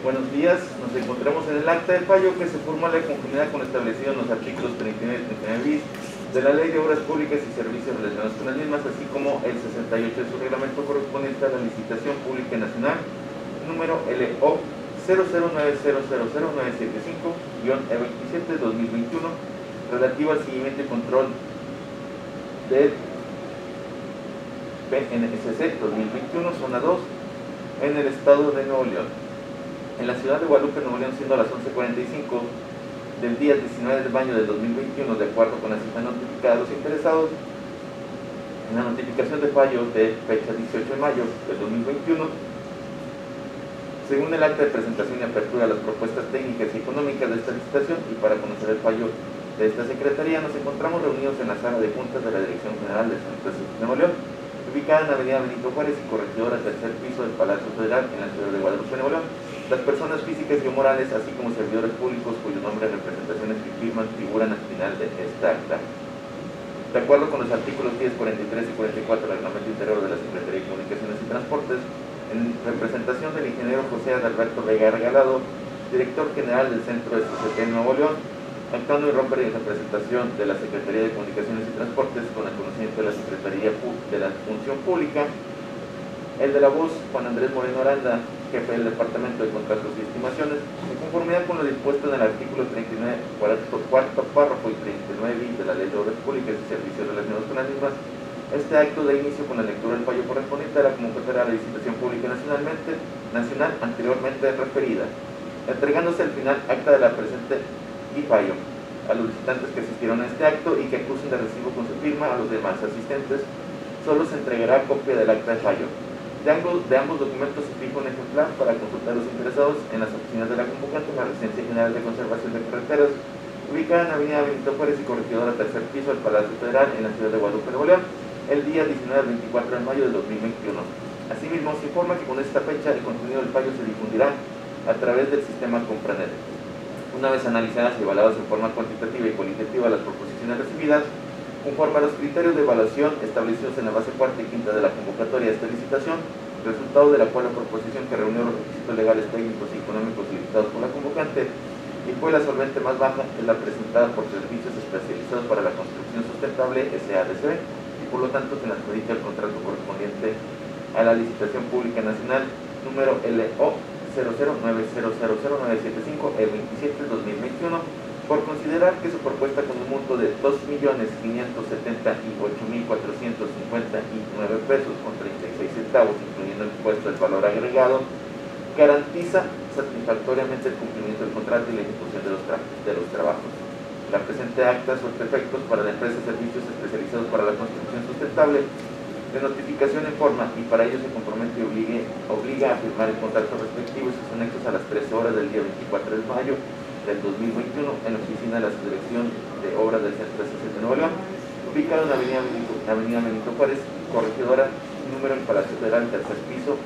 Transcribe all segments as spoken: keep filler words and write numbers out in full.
Buenos días, nos encontramos en el acta del fallo que se formula en conformidad con lo establecido en los artículos treinta y nueve y treinta y nueve bis de la Ley de Obras Públicas y Servicios relacionados con las mismas, así como el sesenta y ocho de su reglamento correspondiente a la licitación pública nacional número L O cero cero nueve cero cero cero nueve siete cinco guión E veintisiete dos mil veintiuno relativo al seguimiento y control del P N S C dos mil veintiuno, zona dos, en el estado de Nuevo León. En la ciudad de Guadalupe, Nuevo León, siendo las once cuarenta y cinco del día diecinueve de mayo del dos mil veintiuno, de acuerdo con la cita notificada a los interesados, en la notificación de fallo de fecha dieciocho de mayo del dos mil veintiuno, según el acta de presentación y apertura de las propuestas técnicas y económicas de esta licitación y para conocer el fallo de esta Secretaría, nos encontramos reunidos en la sala de juntas de la Dirección General de San Francisco de Nuevo León, ubicada en la avenida Benito Juárez y corregidora tercer piso del Palacio Federal en la ciudad de Guadalupe, Nuevo León. Las personas físicas y o morales, así como servidores públicos cuyos nombres, representaciones que firman figuran al final de esta acta. De acuerdo con los artículos diez, cuarenta y tres y cuarenta y cuatro del Reglamento Interior de la Secretaría de Comunicaciones y Transportes, en representación del ingeniero José Adalberto Vega Regalado, director general del Centro de C C T Nuevo León, actuando en romper en representación de la Secretaría de Comunicaciones y Transportes con el conocimiento de la Secretaría de la Función Pública, el de la voz, Juan Andrés Moreno Aranda, jefe del Departamento de Contratos y Estimaciones, en conformidad con lo dispuesto en el artículo treinta y nueve, cuarto, cuarto párrafo y treinta y nueve bis de la Ley de Obras Públicas y Servicios relacionados con las mismas. Este acto da inicio con la lectura del fallo correspondiente a la convocatoria a la licitación pública nacionalmente, nacional anteriormente referida, entregándose al final acta de la presente y fallo a los visitantes que asistieron a este acto y que acusen de recibo con su firma. A los demás asistentes solo se entregará copia del acta de fallo. De ambos, de ambos documentos se fija un ejemplar para consultar a los interesados en las oficinas de la convocante en la Residencia General de Conservación de Carreteras, ubicada en la avenida Benito Juárez y corregidora tercer piso del Palacio Federal en la ciudad de Guadalupe, Nuevo León, el día diecinueve al veinticuatro de mayo de dos mil veintiuno. Asimismo, se informa que con esta fecha el contenido del fallo se difundirá a través del sistema Compranet. Una vez analizadas y evaluadas en forma cuantitativa y cualitativa las proposiciones recibidas, conforme a los criterios de evaluación establecidos en la base cuarta y quinta de la convocatoria de esta licitación, resultado de la cual la proposición que reunió los requisitos legales, técnicos y económicos solicitados por la convocante y fue la solvente más baja, es la presentada por Servicios Especializados para la Construcción Sustentable S A D C B y por lo tanto se le adjudica el contrato correspondiente a la licitación pública nacional número L O cero cero nueve cero cero cero nueve siete cinco E veintisiete dos mil veintiuno, por considerar que su propuesta con un monto de dos millones quinientos setenta y ocho mil cuatrocientos cincuenta y nueve pesos con treinta y seis centavos, incluyendo el impuesto del valor agregado, garantiza satisfactoriamente el cumplimiento del contrato y la ejecución de los, tra de los trabajos. La presente acta surte efectos para la empresa Servicios Especializados para la Construcción Sustentable de notificación en forma y para ello se compromete y obligue, obliga a firmar el contrato respectivo y sus anexos a las trece horas del día veinticuatro de mayo del dos mil veintiuno en la oficina de la Subdirección de Obras del Centro de C C T Nuevo León, ubicado en la avenida Benito, avenida Benito Juárez, corregidora número del Palacio Federal, tercer piso,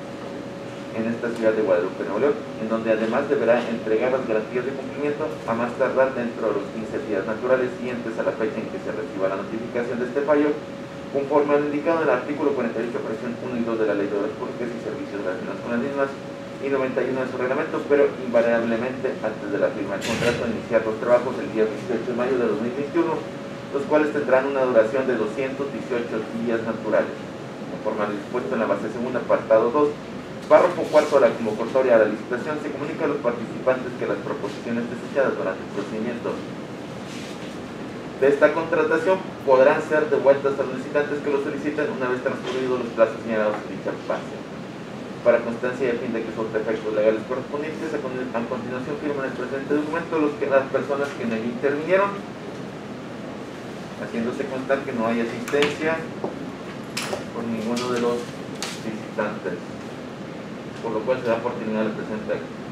en esta ciudad de Guadalupe, Nuevo León, en donde además deberá entregar las garantías de cumplimiento a más tardar dentro de los quince días naturales siguientes a la fecha en que se reciba la notificación de este fallo, conforme a lo indicado en el artículo cuarenta y ocho, fracción uno y dos de la Ley de Obras Públicas y Servicios relacionados con las mismas y noventa y uno de su reglamento, pero invariablemente antes de la firma del contrato iniciar los trabajos el día veintiocho de mayo de dos mil veintiuno, los cuales tendrán una duración de doscientos dieciocho días naturales, conforme a lo dispuesto en la base segunda, apartado dos, párrafo cuarto de la convocatoria a la licitación. Se comunica a los participantes que las proposiciones desechadas durante el procedimiento de esta contratación podrán ser devueltas a los licitantes que lo soliciten una vez transcurridos los plazos señalados en dicha fase. Para constancia y a fin de que surta efectos legales correspondientes, a continuación firman el presente documento los que, las personas que en él intervinieron, haciéndose constar que no hay asistencia por ninguno de los visitantes, por lo cual se da por terminada el presente acto.